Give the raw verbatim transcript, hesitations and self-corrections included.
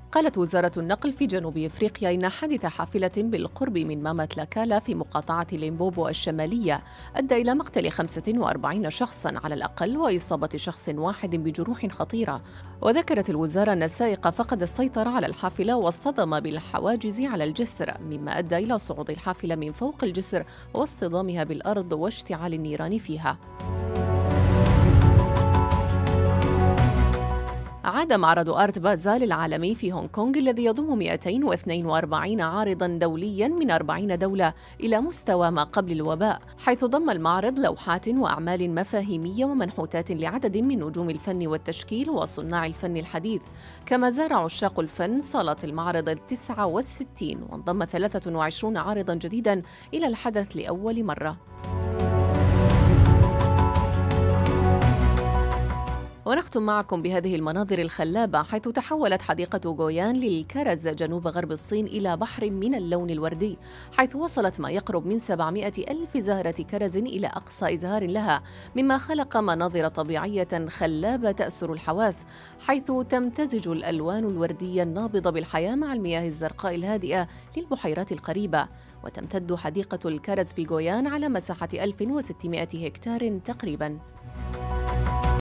قالت وزارة النقل في جنوب إفريقيا إن حادث حافلة بالقرب من ماماتلاكالا في مقاطعة ليمبوبو الشمالية أدى إلى مقتل خمسة وأربعين شخصاً على الأقل وإصابة شخص واحد بجروح خطيرة. وذكرت الوزارة أن السائق فقد السيطرة على الحافلة واصطدم بالحواجز على الجسر، مما أدى إلى صعود الحافلة من فوق الجسر واصطدامها بالأرض واشتعال النيران فيها. عاد معرض آرت بازال العالمي في هونغ كونغ الذي يضم مئتين واثنين وأربعين عارضاً دولياً من أربعين دولة إلى مستوى ما قبل الوباء، حيث ضم المعرض لوحات وأعمال مفاهيمية ومنحوتات لعدد من نجوم الفن والتشكيل وصناع الفن الحديث. كما زار عشاق الفن صالة المعرض التسعة والستين، وانضم ثلاثة وعشرين عارضاً جديداً إلى الحدث لأول مرة. ونختم معكم بهذه المناظر الخلابة، حيث تحولت حديقة غويان للكرز جنوب غرب الصين إلى بحر من اللون الوردي، حيث وصلت ما يقرب من سبعمائة ألف زهرة كرز إلى أقصى إزهار لها، مما خلق مناظر طبيعية خلابة تأسر الحواس، حيث تمتزج الألوان الوردية النابضة بالحياة مع المياه الزرقاء الهادئة للبحيرات القريبة. وتمتد حديقة الكرز في غويان على مساحة ألف وستمائة هكتار تقريباً.